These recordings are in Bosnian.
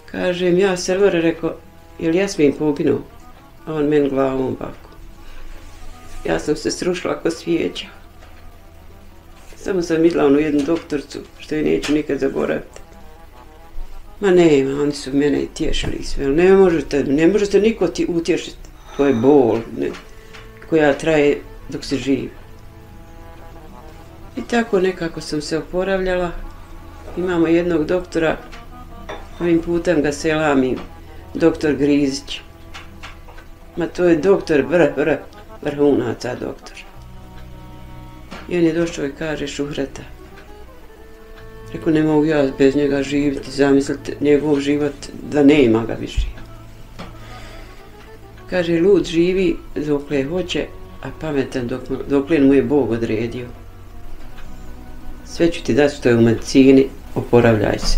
Kažem, ja Selvore, rekao, jel Jasmin poginuo? A on meni glavom bako. Ja sam se srušila ko svijeća. Samo sam vidjela onu jednu doktorcu, što je neću nikad zaboraviti. Ma nema, oni su mene i tješili sve, ne možete niko ti utješiti. To je bol, koja traje dok se živi. I tako nekako sam se oporavljala. Imamo jednog doktora, ovim putem ga selamim, doktor Grizić. Ma to je doktor vrhunaca doktor. I on je došao i kaže, Šuhreta. Rekao, ne mogu ja bez njega živjeti, zamislite njegov život da nema ga više. Kaže, lud živi dokle hoće, a pametan dokle mu je Bog odredio. Sve ću ti dati što je u medicini, oporavljaj se.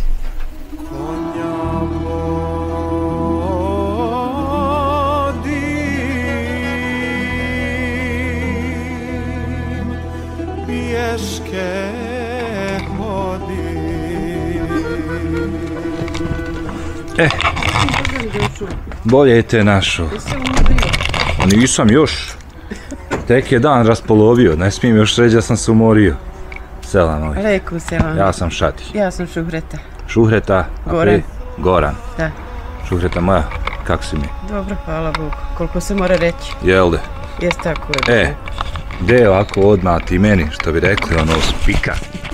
Bolje te našao. Nisam još. Tek je dan raspolovio, ne smijem još reći da sam se umorio. Selam ovaj. Alejkum selam. Ja sam Šatić. Ja sam Šuhreta. Šuhreta? Goran. Goran. Da. Šuhreta moja, kako si mi? Dobro, hvala Bogu. Koliko se mora reći. Jel de? Jes tako je. Gdje je ovako odmah ti meni, što bi rekli, ono spika.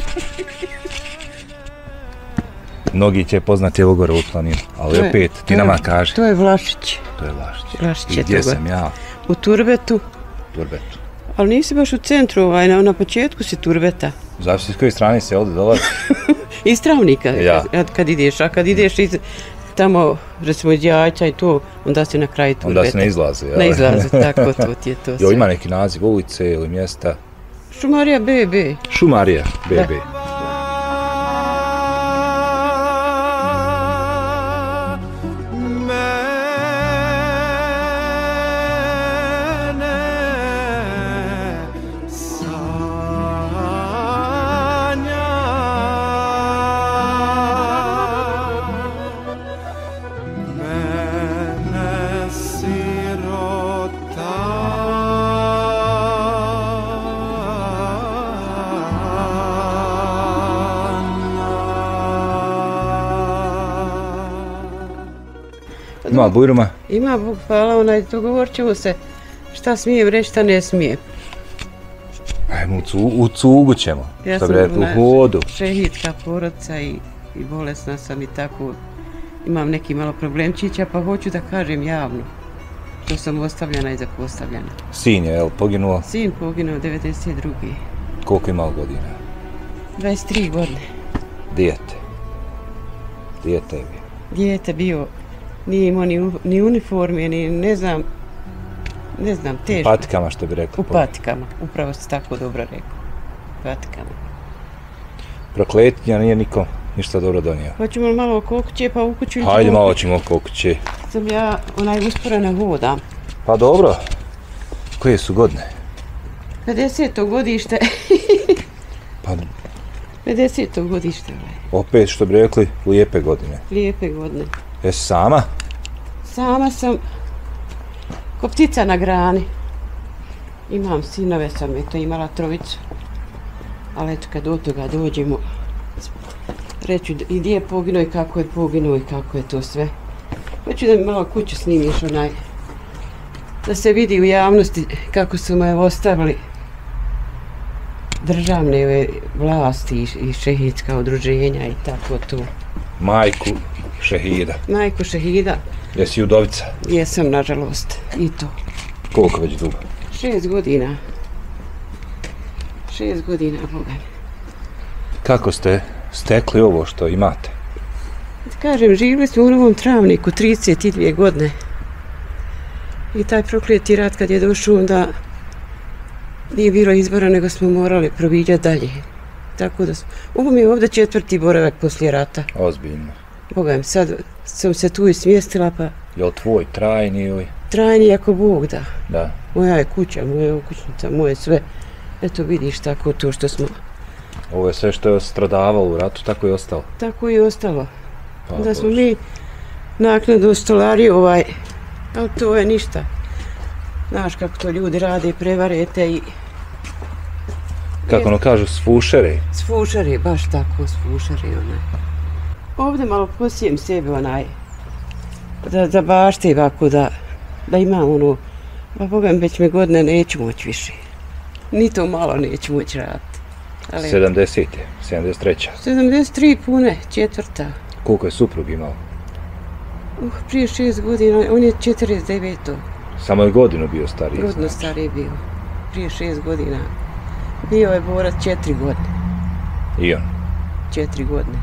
Mnogi će poznati evo gore u planinu, ali opet, ti nama kaži. To je Vlašić. To je Vlašić. Vlašić je I gdje sam ja? U Turbetu. Turbetu. Ali nisi baš u centru, na početku si Turbeta. Zavisi s koje strane se ovdje dolazi? Iz Travnika, ja. Kad ideš, a kad ideš tamo, recimo iz Jajca i to, onda si na kraju Turbeta. Onda se ne izlazi, ja? Ne izlazi, tako to ti je to sve. Jo, ima neki naziv ulice ili mjesta? Šumarija BB. Šumarija BB. Ima bujruma? Ima, Bog hvala, dogovorit ćemo se šta smijem reći, šta ne smijem. Ajmo, u cugu ćemo, što bi rekli, u hodu. Ja sam šehidska porodica i bolesna sam i tako, imam neki malo problemčića, pa hoću da kažem javno što sam ostavljena i zapostavljena. Sin je, jel, poginuo? Sin poginuo 92. Koliko imao godina? 23 godine. Dijete? Dijete je bio? Dijete bio. Nije imao ni uniforme, ni ne znam, teško. U patikama, što bi rekli. U patikama, upravo si tako dobro rekao. U patikama. Prokletnja nije nikom ništa dobro donio. Hoćemo li malo oko kuće, pa u kuću... Hajde malo ćemo oko kuće. Sam ja usporena hodam. Pa dobro. Koje su godine? 50. godište. Pa... 50. godište. Opet, što bi rekli, lijepe godine. Lijepe godine. Jesi sama? Sama sam ko ptica na grani. Imam sinove, sam eto imala trojicu. Ali eto kad od toga dođemo, reću i gdje je poginuo i kako je poginuo i kako je to sve. Hoću da mi malo kuću snimiš da se vidi u javnosti kako su me ostavili državne vlasti i šehidska udruženja i tako to. Majku šehida. Majku šehida. Jesi udovica? Jesam, nažalost, i to. Koliko već dugo? 6 godina. 6 godina, Boga. Kako ste stekli ovo što imate? Kažem, živjeli smo u Novom Travniku 32 godine. I taj prokleti rat kad je došao, onda nije bilo izbora, nego smo morali proviđati dalje. Tako da smo... Ovo mi je ovdje 4. boravak poslije rata. Ozbiljno. Boga, sad sam se tu i smjestila, pa... Je li tvoj trajni ili? Trajni, ako Bog da. Da. Moja je kuća, moja je okućnica, moje sve. Eto vidiš tako to što smo... Ovo je sve što je stradavalo u ratu, tako je ostalo? Tako je ostalo. Pa, da smo mi naknadu u stolariju ali to je ništa. Znaš kako to ljudi rade, prevarete i... Kako ono kažu, sfušere? Sfušere, baš tako, sfušere Ovdje malo posijem sebe da bašte ovako, da imam pa Bogam već me godine neću moći više. Ni to malo neću moći raditi. 70. 73. 73 pune, 4. Koliko je suprug imao? Prije 6 godina, on je 49. Samo je godinu bio stariji. Godinu stariji bio, prije 6 godina. Bio je borac 4 godine. I on? 4 godine.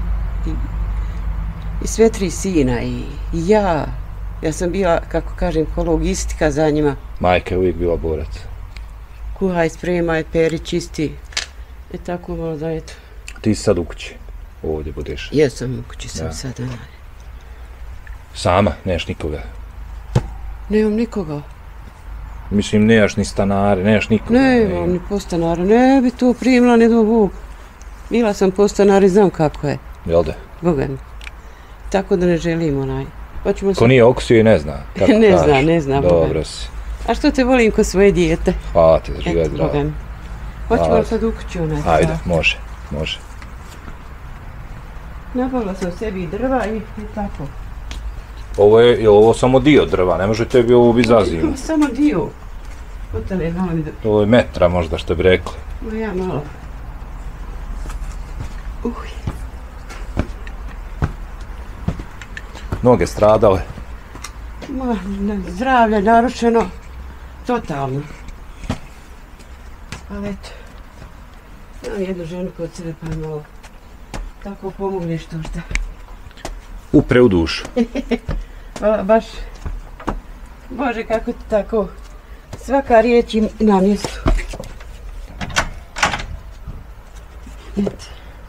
I sve 3 sina i ja. Ja sam bila, kako kažem, logistika za njima. Majka je uvijek bila borac. Kuhaj, spremaj, peri, čisti. Tako malo da eto. Ti si sad u kući? Ovdje budeš? Jesam u kući sam sada. Sama? Nemaš nikoga? Nemam nikoga. Mislim, nemaš ni stanare, nemaš nikoga? Nemam ni postanara, ne bi to primila, ne do Bog. Bila sam postanar i znam kako je. Jel da? Boga mi. Tako da ne želim Ko nije okusio i ne zna? Ne zna. Dobro si. A što te volim ko svoje dijete? Hvala ti, živaj zdravo. Hoćemo sad u kuću Ajde, može. Nabavila sam sebi drva i tako. Ovo je ovo samo dio drva, ne može tebi ovo biti za zimu. Samo dio. Otale malo mi Ovo je metra možda što bi rekli. Ja malo. Noge stradale. Zdravlje narušeno. Totalno. Ali eto. Imam jednu ženu kod sebe pa malo tako pomogne što. Upre u dušu. Baš. Bože kako ti tako. Svaka riječ na mjestu. Eto.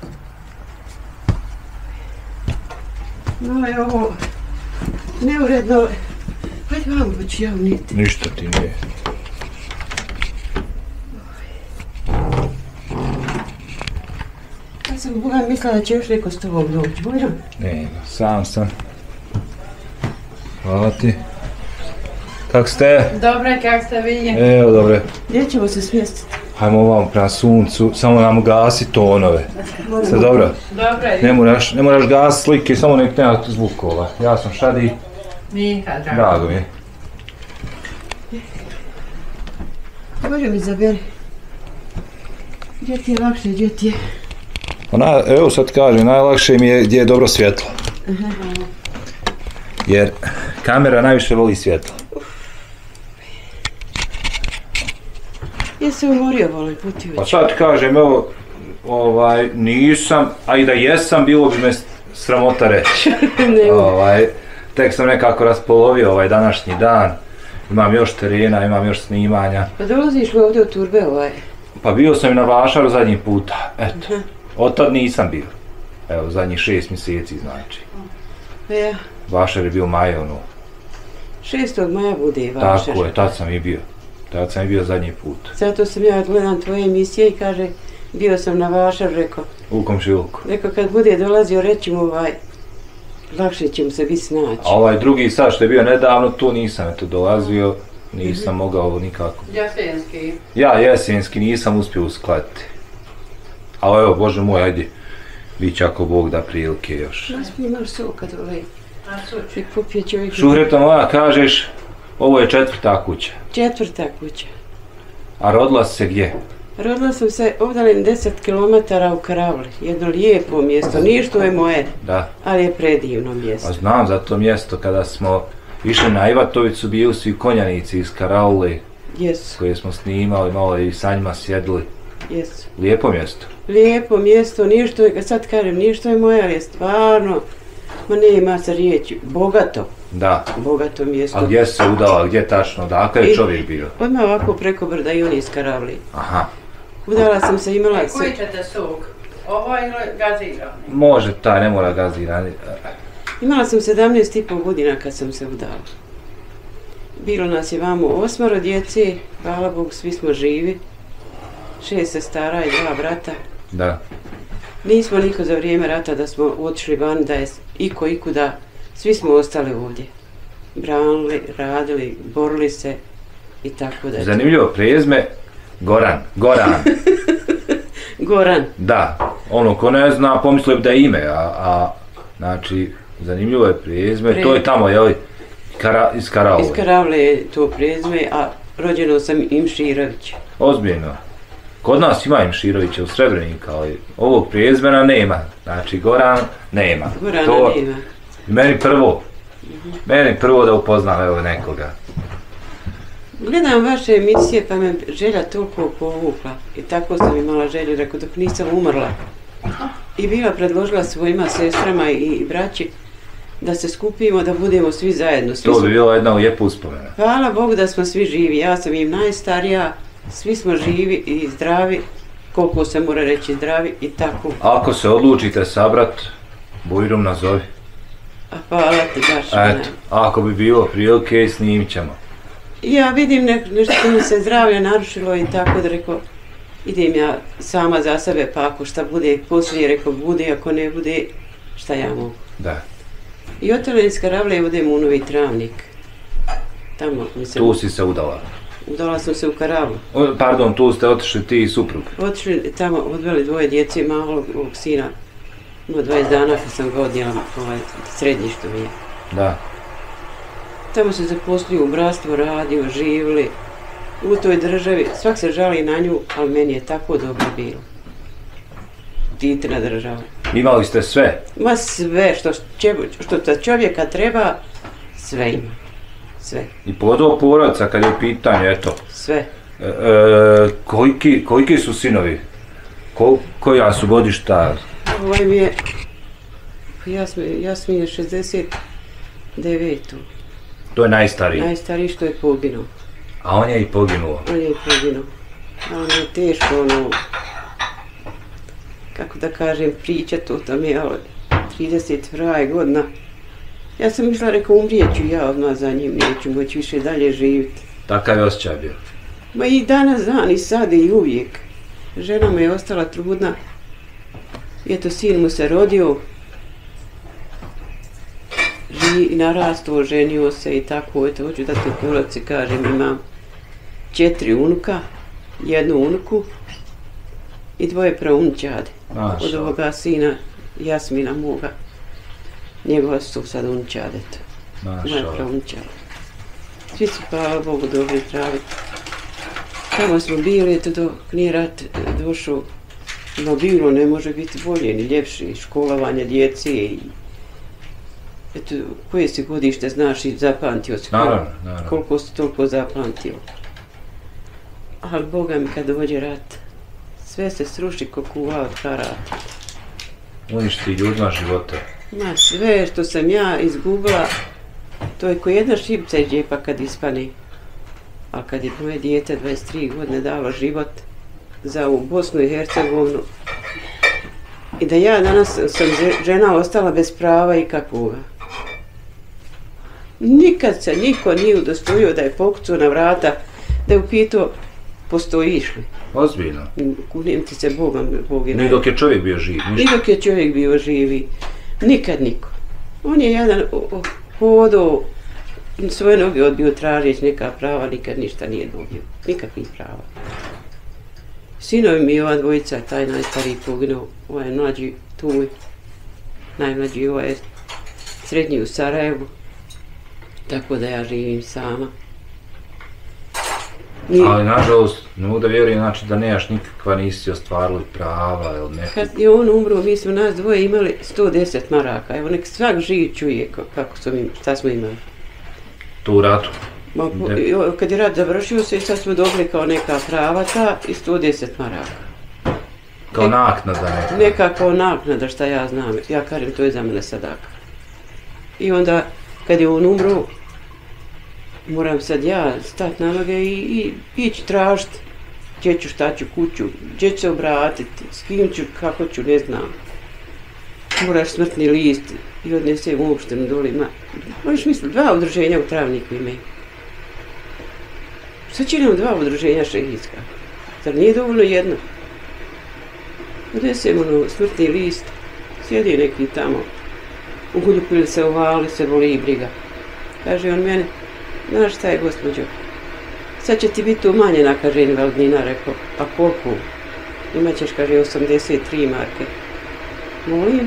Malo je ovo neuredno. Hajde vam hoću ja unijeti. Ništa ti nije. Ja sam Boga mislila da će još neko s tobom doći. Bojram? Ne, sam sam. Hvala ti. Kako ste? Dobre, kako ste vi? Evo, dobre. Gdje ćemo se smjestiti? Hajmo ovamo prema suncu, samo nam gasi tonove. Sve dobro? Dobre. Ne moraš gasiti slike, samo nek nema zvukova. Ja sam Šadi. Mika, Drago mi je. Bože mi zaberi. Gdje ti je lakše, gdje ti je? Evo sad kažem, najlakše mi je gdje je dobro svjetlo. Jer kamera najviše voli svjetlo. Ja se umorio, volim, puti već. Pa sad kažem, evo, nisam, a i da jesam, bilo bi me sramota reći. Tek sam nekako raspolovio ovaj današnji dan. Imam još terena, imam još snimanja. Pa dolaziš me ovdje u Turbe Pa bio sam i na Vašaru zadnji puta, eto. Od tad nisam bio. Evo, zadnjih 6 mjeseci znači. Ja. Vašar je bio maja, 6. maja bude Vašar. Tako je, tad sam i bio. Tad sam i bio zadnji put. Zato sam ja gledam tvoje emisije i kaže, bio sam na Vašar, rekao. U komšiluku. Rekao, kad bude dolazio, reći mu lakše će mu se biti snaći. A ovaj drugi sad što je bio nedavno, tu nisam dolazio, nisam mogao nikako. Jesenski. Ja jesenski nisam uspio uskladiti. Ali evo, Bože moj, ajde, bit će ako Bog da prilike još. Naspij imaš soka dole. I popije čovjek. Šuhreta moja, kažeš, ovo je 4. kuća. 4. kuća. A rodila si se gdje? Rodila sam se ovdalim 10 km u Karavli. Jedno lijepo mjesto, nije što je moje, ali je predivno mjesto. A znam za to mjesto kada smo išli na Ivatovicu, bili su i konjanici iz Karavli. Jesu. Koje smo snimali, malo i sa njima sjedili. Jesu. Lijepo mjesto. Lijepo mjesto, nije što je, sad kažem, nije što je moje, ali je stvarno, ma nema se riječi, bogato. Da. Bogato mjesto. A gdje se udala, gdje tačno, dakle je čovjek bio? Odmah ovako preko brda i on iz Karavli. Aha. Udala sam se, imala se... Koji ćete sok? Ovo ili gazirani? Može taj, ne mora gazirani. Imala sam 17,5 godina kad sam se udala. Bilo nas je vamo 8 djece, hvala Bogu, svi smo živi. 6 sestara i 2 brata. Da. Nismo niko za vrijeme rata da smo otišli van, da je ikuda Svi smo ostali ovdje. Branili, radili, borili se i tako da. Zanimljivo prezime, Goran. Goran. Da, ono ko ne zna pomislio bi da je ime, znači zanimljivo je prezime, to je tamo, jel, iz Karavle. Iz Karavle je to prezime, a rođeno sam Imširović. Ozbiljno. Kod nas ima Imširovića u Srebrenika, ali ovog prezimena nema, znači Goran nema. Gorana to, nema. Meni prvo da upoznam evo nekoga. Gledam vaše emisije pa me želja toliko povukla i tako sam imala želju, rekao dok nisam umrla. I bila predložila svojima sestrama i braći da se skupimo, da budemo svi zajedno. To bi bila jedna lijepa uspomena. Hvala Bogu da smo svi živi, ja sam im najstarija, svi smo živi i zdravi, koliko se mora reći zdravi i tako. Ako se odlučite sabrat, Bujrum nazovi. A hvala ti baš. Eto, ako bi bilo prilike, snimit ćemo. Ja vidim nešto mi se zdravlje narušilo i tako da rekao, idem ja sama za sebe pa ako šta bude poslije, rekao bude, ako ne bude, šta ja mogu. Da. I od tele iz Karavle odem u Novi Travnik. Tamo mi se... Tu si se udala? Udala sam se u Karavlu. Pardon, tu ste otišli ti i suprug? Otišli tamo, odveli dvoje djece, malog sina. Ima 20 dana kad sam ga odnijela, srednji što mi je. Da. Tamo se zaposlio u bratstvu, radio, živili. U toj državi, svak se žali na nju, ali meni je tako dobro bilo. Titina država. Imali ste sve? Ma sve što ta čovjeka treba, sve ima. Sve. I podao porodca kad je u pitanju, eto. Sve. Koliki su sinovi? Koja su godišta? Ovaj mi je, Jasmin je 69. To je najstariji? Najstariji što je poginuo. A on je i poginuo? On je i poginuo. A ono je teško, kako da kažem, pričat o tome, ali 30 godina. Ja sam mislila, rekao, umrijeću ja odmah za njim, neću moći više dalje živjeti. Takav je osjećaj bio? Ma i danas dan, i sad i uvijek. Žena mu je ostala trudna. Eto, sin mu se rodio. Narastao, ženio se i tako, eto, hoću da ti porodci kažem, imam 4 unuka, 1 unuku i 2 praunučadi. Od ovoga sina Jasmina moga, njegova su sad unučad, eto, moja praunučad. Svi su, hvala Bogu, dobri, zdravi. Tamo smo bili, eto, dok nije rat došao, no bilo ne može biti bolje, ni ljepše, školovanje djece i eto, koje si godište znaš i zapamtio si, koliko si toliko zapamtio. Ali Boga mi kad dođe rat, sve se sruši ko kuva od karata. Uništi ljudima života. Ma sve što sam ja izgubila, to je ko jedna šipca iz džepa kad ispane. A kad je moje dijete 23 godine dalo život za u Bosnu i Hercegovinu i da ja danas sam žena ostala bez prava i kakvoga. Nikad se niko nije udostojio da je pokucao na vrata, da je upitao postojiš li. Ozbiljno? Kunim ti se Bogom, Bog je... Ni dok je čovjek bio živ, ništa? Ni dok je čovjek bio živi. Nikad niko. On je jedan hodao, svoje noge odbio tražeć neka prava, nikad ništa nije dobio. Nikakvih prava. Sinovi mi ova dvojica, taj najstariji poginuo, ovaj je mlađi tu, najmlađi ovaj je srednji u Sarajevu. Tako da ja živim sama. Ali nažalost, ne mogu da vjerujem, znači da nemaš nikakva, nisi ostvarili prava ili nekog. Kad je on umro, mi smo nas dvoje imali 110 maraka. Evo nek svak živ čuje šta smo imali. Tu u ratu? Kad je rat završio se, sad smo dobili kao neka prava ta i 110 maraka. Kao naknada neka? Neka kao naknada, šta ja znam. Ja kažem, to je za mene sadaka. I onda, kad je on umro, moram sad ja stati na noge i ići tražiti gdje ću, šta ću, kuću, gdje ću se obratiti, s kim ću, kako ću, ne znam. Moraš smrtni list i odnesem uopšteno dolima. Možeš misliti, 2 udruženja u Travniku imaju. Šta će nam 2 udruženja šehidska? Zar nije dovoljno jedno? Odnesem smrtni list, sjedi neki tamo uguljupili se, uvali se, boli i briga. Kaže on meni, znaš šta je gospođo, sad će ti biti umanjena, kaže invalidnina, rekao, a koliko? Imaćeš, kaže, 83 marke. Molim?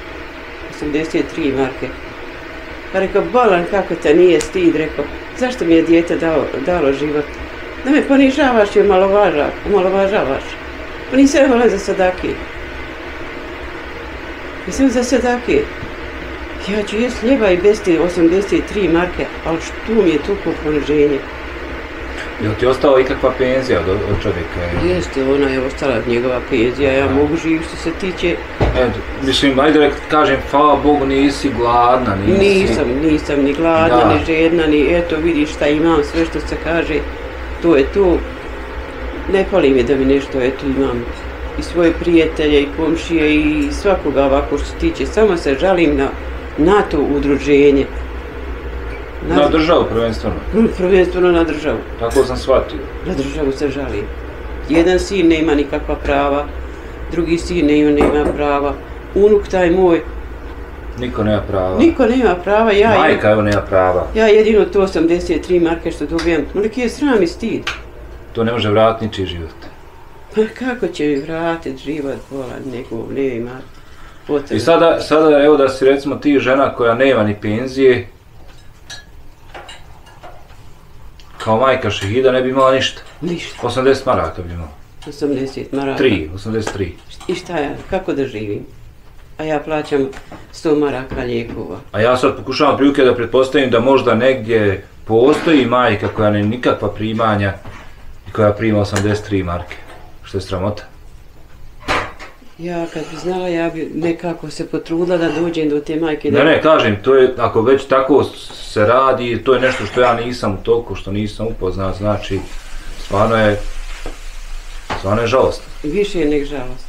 83 marke. Pa rekao, bolan, kako te nije stid, rekao, zašto mi je dijete dalo život? Da me ponižavaš i omalovažavaš. Pa nisam trebala za sadake. Nisam za sadake. Ja ću jest hljeba i bez te 83 marke, ali što mi je toliko poniženje? Je li ti ostala ikakva penzija od čovjeka? Jeste, ona je ostala njegova penzija, ja mogu živjeti što se tiče... Mislim, ajde da kažem, hvala Bogu, nisi gladna, nisi... Nisam ni gladna, ni žedna, ni eto vidiš šta imam, sve što se kaže, to je to. Ne fali mi da mi nešto, eto imam i svoje prijatelje i komšije i svakoga ovako što se tiče, samo se žalim na to udruženje. Na državu prvenstveno? Prvenstveno na državu. Tako sam shvatio. Na državu se žalim. Jedan sin nema nikakva prava, drugi sin nema prava, unuk taj moj. Niko nema prava. Niko nema prava, Majka evo nema prava. Ja jedino to 83 marke što dobijam, moliki je sram i stid. To ne može vratiti ničiji život. Pa kako će mi vratiti život, bolan, nekog nema potrebe. I sada evo da si recimo ti žena koja nema ni penzije, kao majka šehida ne bi imala ništa. Ništa. 80 maraka bi imala. 80 maraka. 83. I šta ja, kako da živim? A ja plaćam 100 maraka lijekova. A ja sad pokušavam prilike da pretpostavim da možda negdje postoji majka koja nema nikakva primanja i koja prima 83 marke. Što je sramota. Ja kad bi znala, ja bi nekako se potrudila da dođem do te majke. Ne, kažem, to je, ako već tako se radi, to je nešto što ja nisam u toku, što nisam upoznat, znači, stvarno je žalostno. Više je nek žalostno.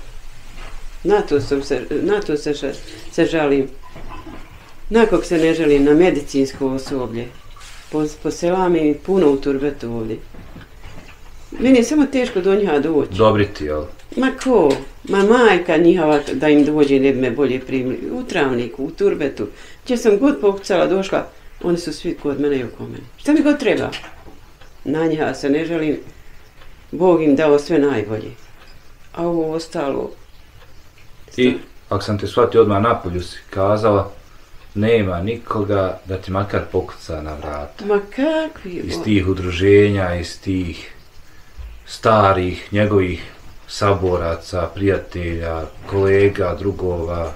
Na to se žalim. Nakog se ne žalim na medicinsko osoblje. Po selama mi puno u turbetu ovdje. Meni je samo teško do njiha doći. Dobri ti, jel? Ma ko? Ma majka njihova da im dođe ne bi me bolje primili. U Travniku, u turbetu. Gdje sam god pokucala došla, oni su svi kod mene i oko mene. Šta mi god treba? Na njiha se ne žalim. Bog im dao sve najbolje. A ovo ostalo... I, ako sam te shvatio odmah napolju si kazala, nema nikoga da ti makar pokuca na vrata. Ma kakvi? Iz tih udruženja, iz tih starih njegovih saboraca, prijatelja, kolega, drugova.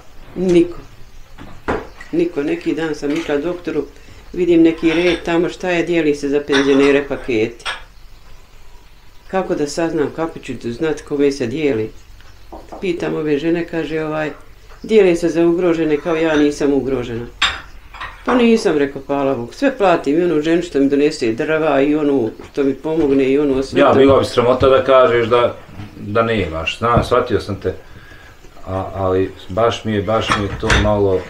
Niko. Neki dan sam išla doktoru, vidim neki red tamo šta je, dijeli se za penzionere paketi. Kako da saznam, kako ću znati kome se dijeli? Pitam ove žene, kaže dijeli se za ugrožene kao ja nisam ugrožena. Pa nisam, rekao, hvala Bog, sve platim, i onu ženu što mi donese drva, i onu što mi pomogne, i onu sve. Ja, bila bi sramota da kažeš da nemaš, znam, shvatio sam te, ali baš mi je to malo...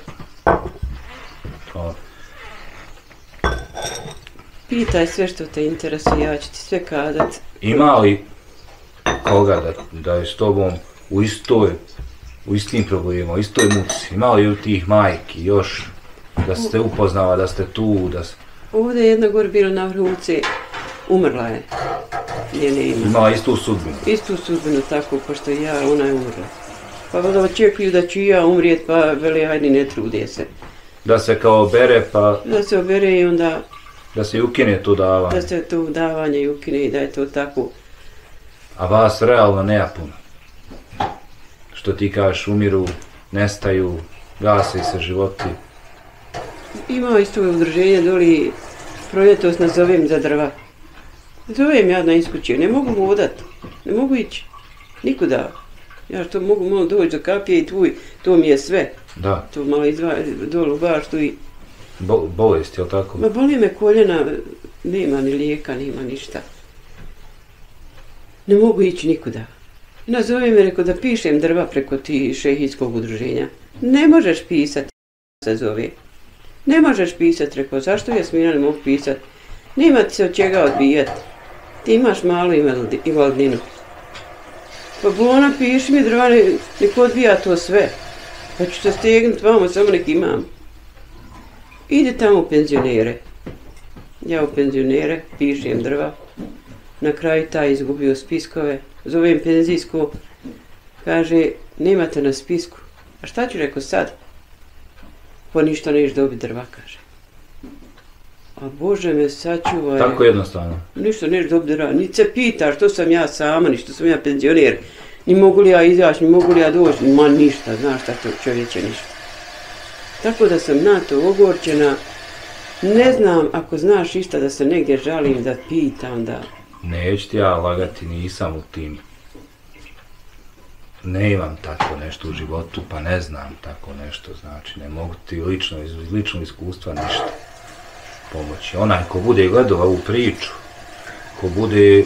Pitaj sve što te interesuje, ja ću ti sve kazat. Ima li koga da je s tobom u istim problemima, u istoj muci, ima li u tih majki još da ste upoznala, da ste tu, da... Ovdje je jedna gore bila na vrhuci, umrla je. Imala istu sudbinu? Istu sudbinu, tako, pošto ja, ona je umrla. Pa valjda očekuju da ću i ja umrijet, pa veli, hajde, ne trude se. Da se kao obere, pa... Da se obere i onda... Da se i ukine to davanje. Da se to davanje i ukine i da je to tako. A vas realno nema puno. Što ti kažeš, umiru, nestaju, gase se životi. Ima isto udruženje doli, proljetos nazovem za drva. Zovem ja na iskuću, ne mogu vodat, ne mogu ići, nikuda. Ja što mogu malo doći do kapije i to mi je sve. Da. To malo dolu baš tu i... Bolest, jel tako? Ma boli me koljena, nema ni lijeka, nema ništa. Ne mogu ići nikuda. Nazove me, rekao, da pišem drva preko ti šehidskog udruženja. Ne možeš pisati, se zove. Ne možeš pisati, rekao, zašto Jasmina ne mogu pisati? Nema ti se od čega odbijati. Ti imaš malu invalidninu. Pa Bona, piši mi drva, nek odbija to sve. Pa ću se stegnut vamo, samo nek imam. ide tamo u penzionere. Ja u penzionere pišem drva. Na kraju taj izgubio spiskove. Zovem penzijsku. Kaže, nemate na spisku. A šta ću rekao sad? Pa ništa neš dobiti drva, kaže. A Bože me sačuvaj. Tako jednostavno. Ništa neš dobiti drva. Ni se pita što sam ja sama, ni što sam ja penzioner. Ni mogu li ja izaći, ni mogu li ja doći. Ma ništa, znaš šta to čovječe ništa. Tako da sam na to ogorčena. Ne znam, ako znaš išta da se negdje žalim, da pitam, da... Neću ti ja lagati, nisam u tim. Ne imam tako nešto u životu, pa ne znam tako nešto, znači ne mogu ti iz ličnog iskustva ništa pomoći. Onaj ko bude gledao ovu priču, ko bude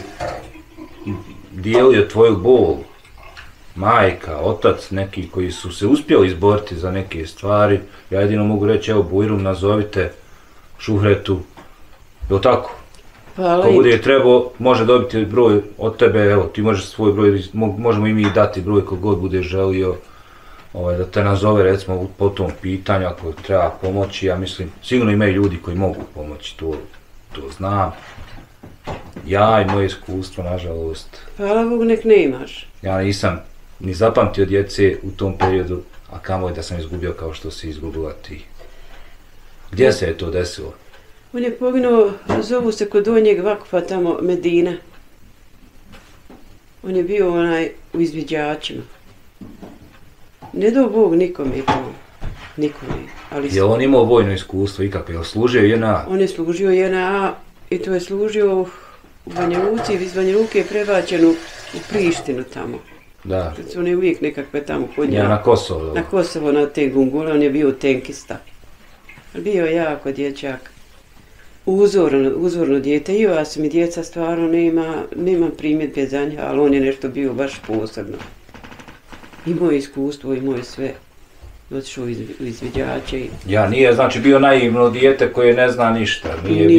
dijelio tvoju bol, majka, otac, neki koji su se uspjeli izboriti za neke stvari, ja jedino mogu reći, evo Bujrum, nazovite Šuhretu, je tako? Ko bude trebao, može dobiti broj od tebe, evo ti možeš svoj broj, možemo i mi dati broj kog god bude želio, da te nazove recimo po tom pitanju ako treba pomoći, ja mislim, sigurno imaju ljudi koji mogu pomoći, to znam. Ja i moje iskustvo, nažalost. Hvala Bogu, nek ne imaš. Ja nisam ni zapamtio djece u tom periodu, a kamoli da sam izgubio kao što si izgubila ti. Gdje se je to desilo? On je poginuo, zovu se kod Donjeg Vakufa, tamo Medina. On je bio u izviđačima. Ne do Bog nikome to, nikome. Je on imao vojno iskustvo ikako, je li služio JNA? On je služio JNA i to je služio u Banja Luci, iz Banja Luke je prebačen u Prištinu tamo. Da. On je uvijek nekakve tamo kod njega. Ja, na Kosovo. Na Kosovo, na te gungule, on je bio tenkista. Bio jako dječak. Uzorno dijete. I ja sam i djeca stvarno nemam primjedbe za njega, ali on je nešto bio baš posebno. I moje iskustvo i moje sve. Otišao u izviđače. Ja, nije znači bio naivno dijete koje ne zna ništa.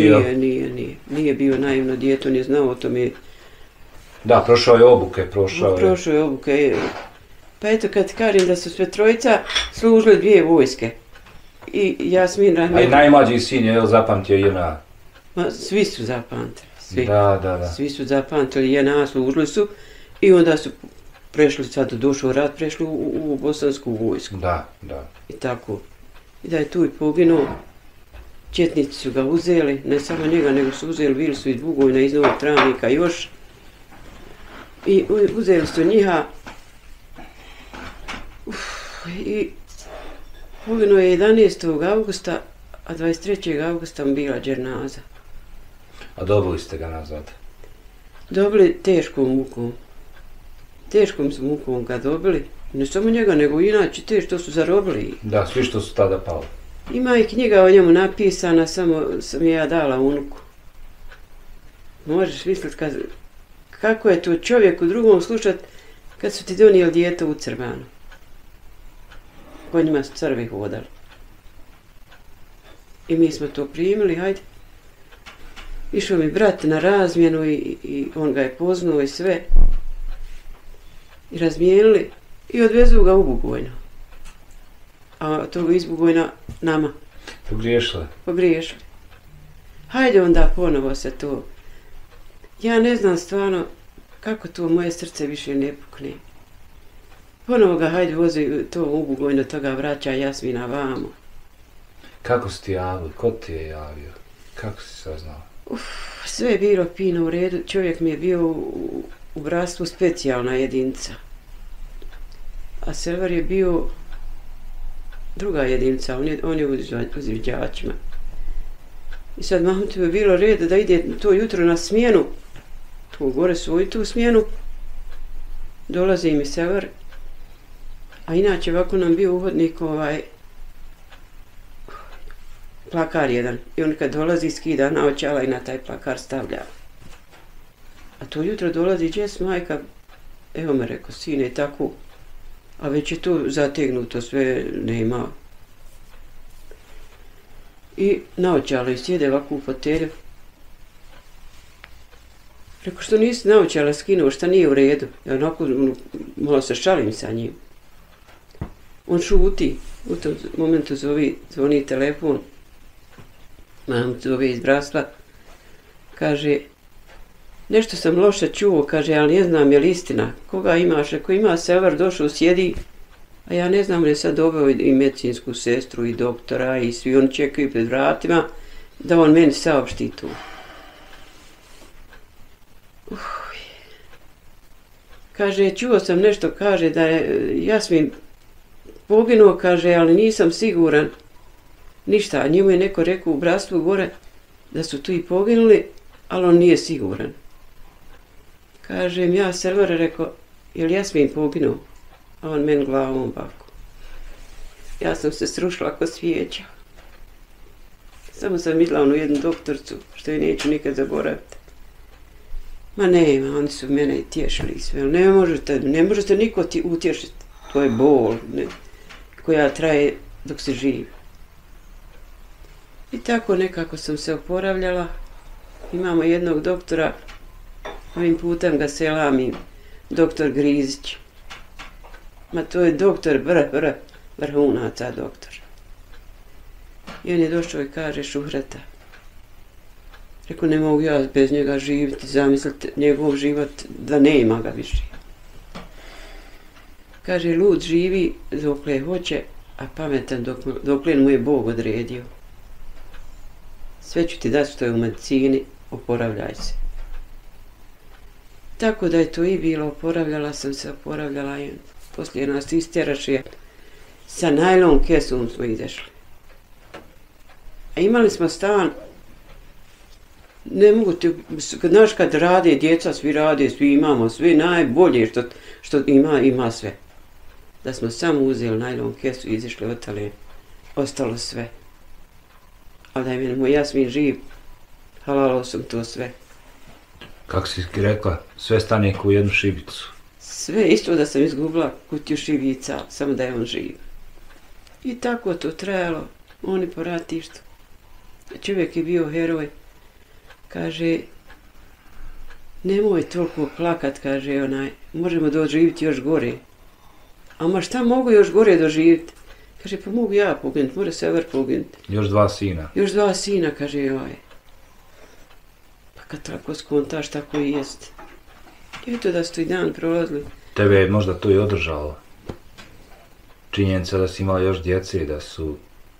Nije bio naivno dijete, on je znao o tome. Da, prošao je obuke, Prošao je obuke. Pa eto kad kažem da su sve trojica služili 2 vojske. I Jasmin Rahmetli. A i najmlađi sin je zapamtio JNA? Svi su zapamtili. Svi. Da. Svi su zapamtili JNA, služili su i onda su prešli, sad došao rat, prešli u bosansku vojsku. Da. I tako. I da je tu i poginuo. Četnici su ga uzeli, ne samo njega, nego su uzeli, bili su iz Bugojna, iz Novog Travnika još. I uzeli su njiha. I poginuo je 11. augusta, a 23. augusta mu bila dženaza. A dobili ste ga nazad? Dobili teškom mukom. Teškom su mukom ga dobili. Ne samo njega, nego inače te što su zarobili. Da, svi što su tada pali. Ima i knjiga o njemu napisana, samo sam je ja dala unuku. Možeš misliti kako je to čovjek u drugom slušat kad su ti donijeli dijete u crvanu. Po njima su crvi hodali. I mi smo to primili, hajde. Išao mi brat na razmjenu i on ga je poznao i sve. I razmijenili i odvezu ga u Bugojno. A toga iz Bugojna nama. Pogriješili. Hajde onda ponovo se to. Ja ne znam stvarno kako to moje srce više ne pukne. Ponovo ga hajde vozi to u Bugojno, toga vraća Jasmina vamo. Kako si ti javio? Ko ti je javio? Kako si saznao? Sve je bilo fino u redu. Čovjek mi je bio u bratstvu specijalna jedinica. A Selvar je bio druga jedinica, on je u izviđačima. I sad Mahmutu je bilo red da ide to jutro na smjenu, tu gore svoju tu smjenu, dolazi mi Selvar, a inače ovako nam bio uhodnik plakar jedan. I on kad dolazi skida naočala i na taj plakar stavlja. A to jutro dolazi Jess majka, evo me rekao, sine, tako. A već je to zategnuto, sve nema. I naočala i sjede ovako u fotelju. Rekao, što nisi naočala skinuo, šta nije u redu. Ja onako malo se šalim sa njim. On šuti, u tom momentu zvoni telefon. Mam zove iz bratstva. Kaže, nešto sam loše čuo, kaže, ali ne znam je li istina. Koga imaš? Ako ima Sever, došao, sjedi, a ja ne znam, on je sad doveo i medicinsku sestru i doktora i svi oni čekaju pred vratima da on meni saopšti tu. Kaže, čuo sam nešto, kaže da je Jasmin poginuo, kaže, ali nisam siguran ništa. A njemu je neko rekao u bratstvu gore da su tu i poginuli, ali on nije siguran. Kažem, ja Selvore, rekao, je li Jasmin poginuo? A on meni glavom ovako. Ja sam se srušila ko svijeća. Samo sam vidjela onu jednu doktorcu, što je neću nikad zaboraviti. Ma nema, oni su mene i tješili i sve, ne možete niko ti utješiti. To je bol, koja traje dok se živi. I tako nekako sam se oporavljala. Imamo jednog doktora, ovim putem ga selamim, doktor Grizić. Ma to je doktor vrhunaca doktor. I on je došao i kaže, Šuhreta, rekao, ne mogu ja bez njega živjeti, zamislite njegov život da nema ga više. Kaže, lud živi dokle hoće, a pametan dokle mu je Bog odredio. Sve ću ti dati što je u medicini, oporavljaj se. Tako da je to i bilo, oporavljala i poslije nas istjeraše, sa najlon kesom smo izašli. A imali smo stan, ne mogu ti, znaš kad rade djeca, svi rade, svi imamo, sve najbolje što ima sve. Da smo samo uzeli najlon kesu i izašli ostalo sve. Ali da je moj Jasmin živ, halalo sam to sve. Kako si rekla, sve stane u jednu šibicu. Sve isto da sam izgubila kutiju šibica, samo da je on živ. I tako to trajalo, oni po ratištu. Čovjek je bio heroj. Kaže, nemoj toliko plakat, kaže možemo doživjeti još gore. A ma šta mogu još gore doživjeti? Kaže, pa mogu ja poginuti, mora Sever poginuti. Još 2 sina. Još 2 sina, kaže joj. Pa kad tako skontaš, tako i jest. I to da su i dan prolazili. Tebe je možda to i održalo. Činjenica da si imala još djece i da su...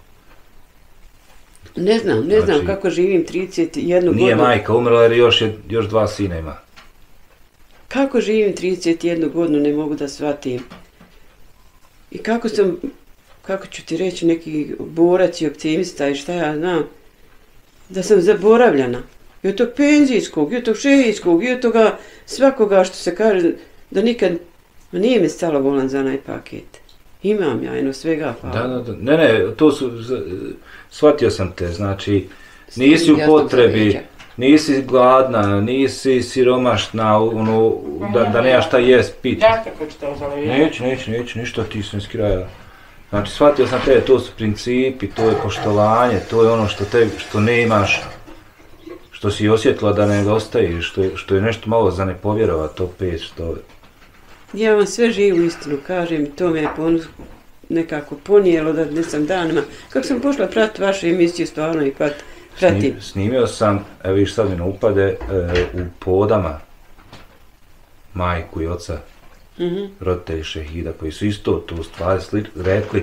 Ne znam kako živim 31 godinu. Nije majka umrla jer još 2 sina ima. Kako živim 31 godinu ne mogu da shvatim. I kako ću ti reći, neki borac i optimista i šta ja znam, da sam zaboravljena. I od tog penzijskog, i od tog šehijskog, i od toga svakoga što se kaže, da nikad, nije mi stalo volan za onaj paket. Imam ja jedno svega, hvala. Da. Ne, to su, shvatio sam te, znači, nisi u potrebi, nisi gladna, nisi siromašna, da nemaš šta jest, piti. Neću, ništa ti sam iz kraja. Znači, shvatio sam te, to su principi, to je poštovanje, to je ono što nemaš, što si osjetila da ne nedostaje, što je nešto malo za ne povjerovat, opet što... Ja vam sve živu istinu kažem i to me je nekako ponijelo da ne sam danima. Kako sam pošla pratiti vašu emisiju, stvarno i pratim. Snimio sam, evo viš sad mi ne upade, u Podama majku i oca, roditelji šehida, koji su isto tu stvari rekli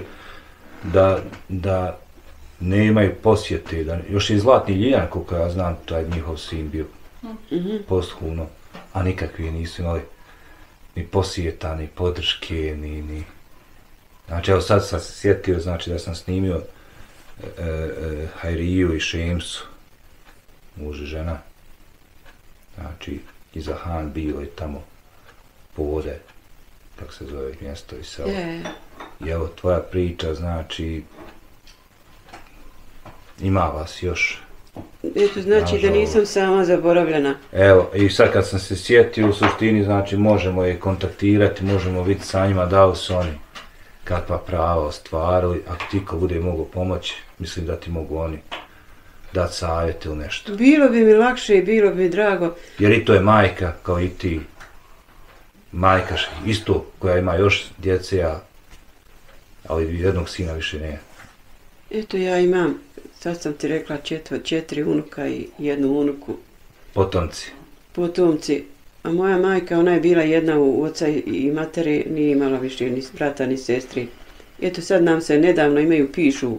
da nemaju posjete, još i Zlatni Ljiljan, koliko ja znam, taj njihov sin bio posthumno, a nikakvi nisu imali ni posjeta, ni podrške, ni... Znači, evo sad sam se sjetio, znači da sam snimio Hajriju i Šemsu, muž i žena, znači, iza Han bilo i tamo Pode, tako se zove mjesto i selo. I evo, tvoja priča, znači, ima vas još. Eto, znači da nisam sama zaboravljena. Evo, i sad kad sam se sjetio, u suštini, znači, možemo je kontaktirati, možemo vidjeti sa njima da li su oni kakva prava ostvarili, ako ti ko bude mogu pomoći, mislim da ti mogu oni dati savjete ili nešto. Bilo bi mi lakše i bilo bi mi drago. Jer i to je majka, kao i ti. Majka isto koja ima još djece, ali jednog sina više nema. Eto, ja imam Sad sam ti rekla 4 unuka i 1 unuku. Potomci. Potomci. A moja majka, ona je bila jedna u oca i materi, nije imala više ni brata ni sestri. Eto sad nam se nedavno pišu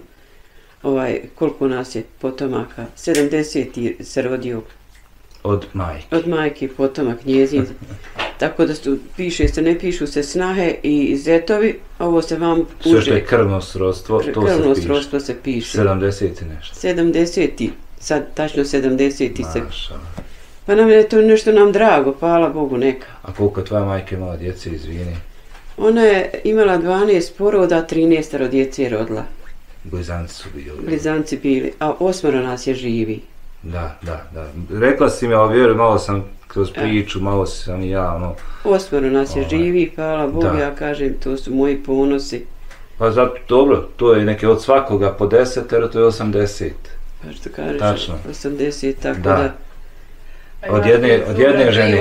koliko nas je potomaka. 70 se rodio. Od majke. Od majke potomak njezin. Tako da piše se, ne pišu se snahe i zetovi, a ovo se vam uže. Sve što je krvno srodstvo, to krvno se piše. srodstvo se piše. 70 i nešto. 70, sad tačno 70 se. Maša. Pa nam je to nešto nam drago, hvala Bogu neka. A koliko je tvoja majka imala djece, izvini? Ona je imala 12 poroda, 13 djece je rodila. Blizanci su bili. Blizanci bili, a 8 nas je živi. Da. Rekla si mi, ali vjerujem, malo sam kroz priču, malo sam i ja, ono... 8 nas je živi, hvala Bogu, ja kažem, to su moji ponosi. Pa zato, dobro, to je neke od svakoga po 10, jer to je 80. Pa što kažeš, Tačno. 80, tako da... Od jedne žene.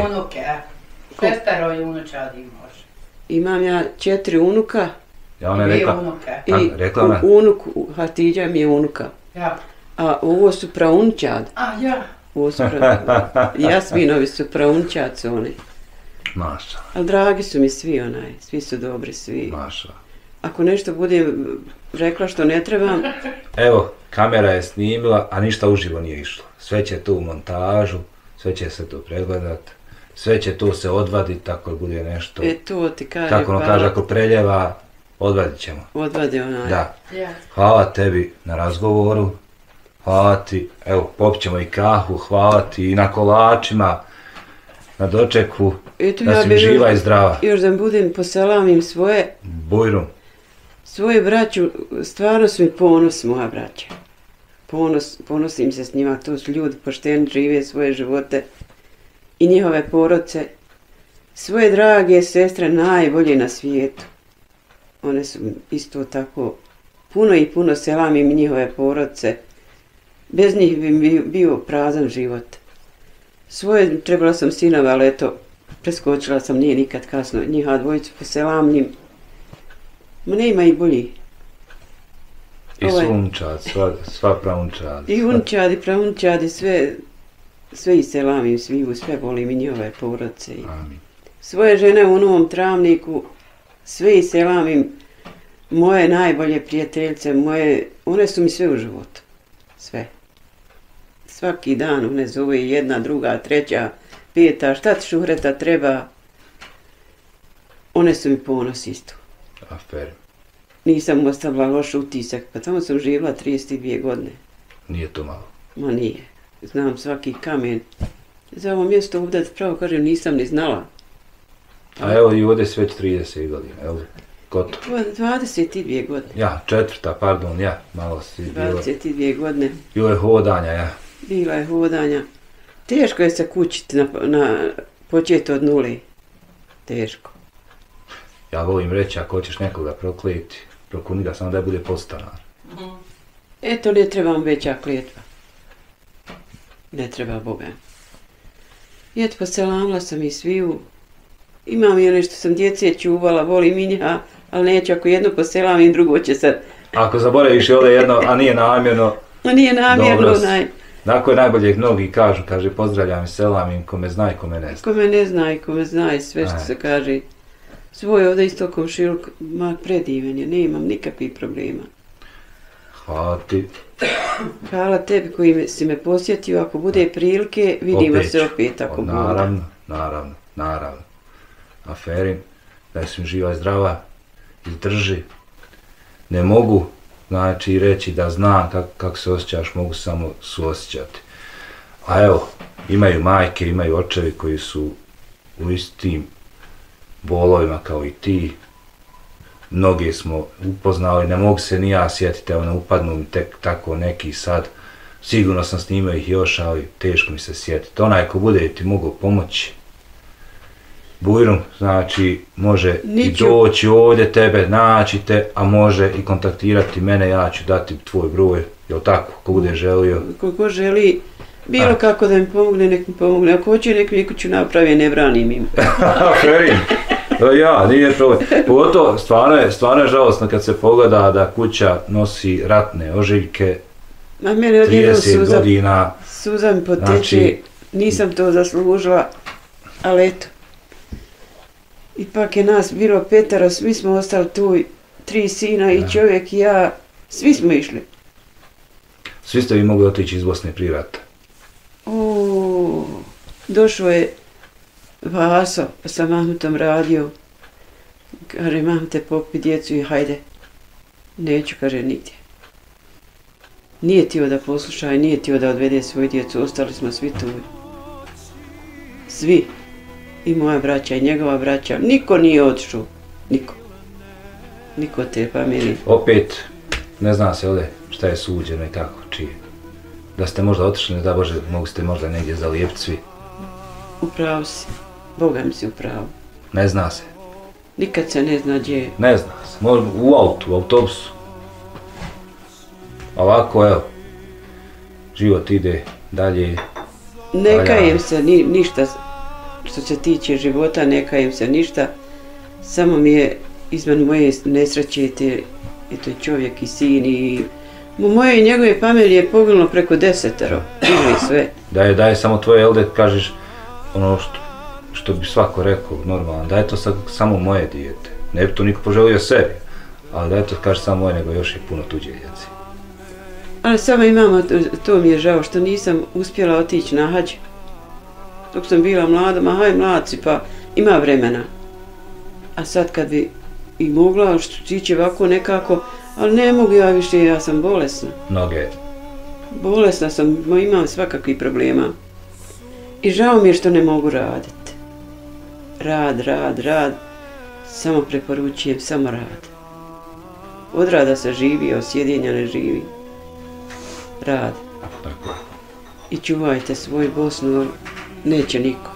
Sestero i unučadi može. Imam ja 4 unuka. Ja ona je rekla. I rekla ona. Unuku, Hatidža mi je unuka. Ja. A ovo su praunčad. A ja. Ovo su Jasminovi su praunčad su oni. Maša. Ali dragi su mi svi svi su dobri, svi. Maša. Ako nešto budem rekla što ne trebam... Evo, kamera je snimila, a ništa uživo nije išlo. Sve će to u montažu, sve će se to pregledat, sve će to se odvaditi ako bude nešto. To ti kaže. Kako ono kaže, ako preljeva, odvadit ćemo. Odvade onaj. Da. Hvala tebi na razgovoru, hvala ti, evo, popit ćemo i kahu, hvala ti i na kolačima, na dočeku, da si mi živa i zdrava. Još da budem poselamim svoje... Bujrum. Svoje braću, stvarno su mi ponos moja braća. Ponosim se s njima, to su ljudi pošteni, žive svoje živote i njihove porodce. Svoje drage sestre najbolje na svijetu. One su isto tako, puno selamim njihove porodce. Bez njih bi bio prazan život. Svoje, trebala sam sinove, ali eto, preskočila sam, nije nikad kasno, njiha dvojicu poselamnim. Ma nema i bolji. I sunčad, sva praunčad. I unčad i praunčad i sve i selamim, sve volim i njihove porodce. Amin. Svoje žene u Novom Travniku, sve i selamim, moje najbolje prijateljice, one su mi sve u životu. Sve. Svaki dan one zove jedna, druga, treća, peta, šta ti Šuhreta treba. One su mi ponos isto. Afer. Nisam ostavila loš utisak, pa tamo sam živjela 32 godine. Nije to malo. Ma nije. Znam svaki kamen. Za ovo mjesto ovdje, pravo kažem, nisam ni znala. A evo i ovdje sve 30 godina, evo, gotovo. 22 godine. Ja, 4, pardon, ja, malo si bilo. 22 godine. Bilo je hodanja, ja. Bila je hodanja. Teško je se kućiti početi od nule. Teško. Ja volim reći, ako hoćeš nekoga prokleti, prokuni ga samo da bude podstanar. Eto, ne trebam veća kletva. Ne treba Boga. I eto, poselamila sam i sviju. Imam i nešto sam djece čuvala, volim i nja, ali neću, ako jedno poselamim, drugo će sad. Ako zaboraviš ovdje jedno, a nije namjerno, A nije namjerno, Nakon je najbolje mnogi kažu, kaže pozdravljam i selamim, kome zna i kome ne zna. Kome ne zna i kome zna i sve što se kaže. Svoj ovdje isto komšiluk, prediven je, nemam nikakvih problema. Hvala ti. Hvala tebi koji si me posjetio, ako bude prilike, vidimo se opet ako bude. Naravno. Aferin, da si mi živa i zdrava, izdrži. Ne mogu, znači, reći da znam kako se osjećaš, mogu samo suosjećati. A evo, imaju majke, imaju očevi koji su u istim bolovima kao i ti. Mnoge smo upoznali, ne mogu se ni ja sjetiti, evo ne upadnu mi tek tako neki sad. Sigurno sam snimao ih još, ali teško mi se sjetiti. Onaj ko bude ti mogao pomoći. Bujrum, znači, može i doći ovdje tebe, naći te, a može i kontaktirati mene, ja ću dati tvoj broj, jel tako, ko bude želio. Ko želi, bilo kako da mi pomogne, nek mi pomogne, ako hoće nek mi kuću napravi, ne branim im. Ferin, ja, nije problem. Pogotovo, stvarno je žalostno kad se pogleda da kuća nosi ratne ožiljke, Ma mene odjednom 30 godina. Suza mi poteče, Znači, nisam to zaslužila, ali eto. Ipak je nas bilo 5, svi smo ostali tu, 3 sina i čovjek i ja, svi smo išli. Svi ste vi mogli otići iz Bosne prije rata. Došao je Vaso, pa sam Mahmutom radio. Kaže, Mahmute, pokupi djecu i hajde. Neću, kaže, nigdje. Nije tio da posluša i nije tio da odvede svoju djecu, ostali smo svi tu. Svi. I moja braća i njegova braća. Niko nije otišao. Niko. Niko te pameni. Opet, ne zna se ovdje šta je suđeno i tako, čije. Da ste možda otišli, ne da Bože, mogu ste možda negdje zalijepiti svi. Upravo si. Boga mi si upravo. Ne zna se. Nikad se ne zna gdje je. Ne zna se. Možda u autu, u autobusu. Ovako, evo. Život ide dalje. Ne kajem se ništa što se tiče života, ne kajem se ništa. Samo mi je izvan moje nesreće i to je čovjek i sin i moje i njegove familije je poginulo preko 10, žive sve. Da je samo tvoje, jel da kažeš ono što bi svako rekao normalno, da je to samo moje dijete. Ne bi to niko poželio sebi, ali da je to kaže samo moje, nego još i puno tuđe djece. Ali samo imamo, to mi je žao što nisam uspjela otići na hađ. Dok sam bila mlada, ma haj mladci, pa ima vremena. A sad kad bi i mogla, što tiče ovako nekako, ali ne mogu ja više, ja sam bolesna. Noge. Bolesna sam, imam svakakvih problema. I žao mi je što ne mogu raditi. Rad. Samo preporučujem, samo rad. Od rada se živi, a od sjedenja ne živi. Rad. I čuvajte svoju Bosnu, neće niko.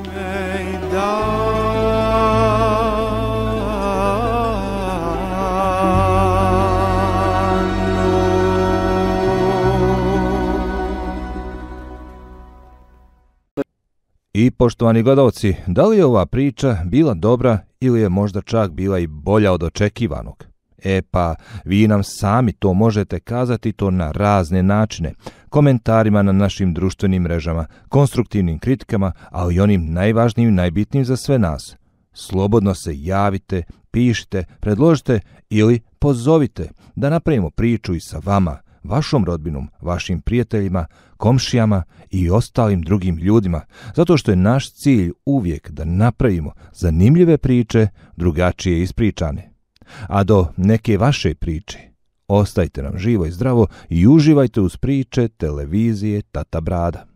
I poštovani gledalci, da li je ova priča bila dobra ili je možda čak bila i bolja od očekivanog? Pa vi nam sami to možete kazati to na razne načine, komentarima na našim društvenim mrežama, konstruktivnim kritikama, ali i onim najvažnijim i najbitnijim za sve nas. Slobodno se javite, pišite, predložite ili pozovite da napravimo priču i sa vama, vašom rodbinom, vašim prijateljima, komšijama i ostalim drugim ljudima, zato što je naš cilj uvijek da napravimo zanimljive priče, drugačije ispričane. A do neke vaše priče, ostajte nam živo i zdravo i uživajte uz priče televizije Tata Brada.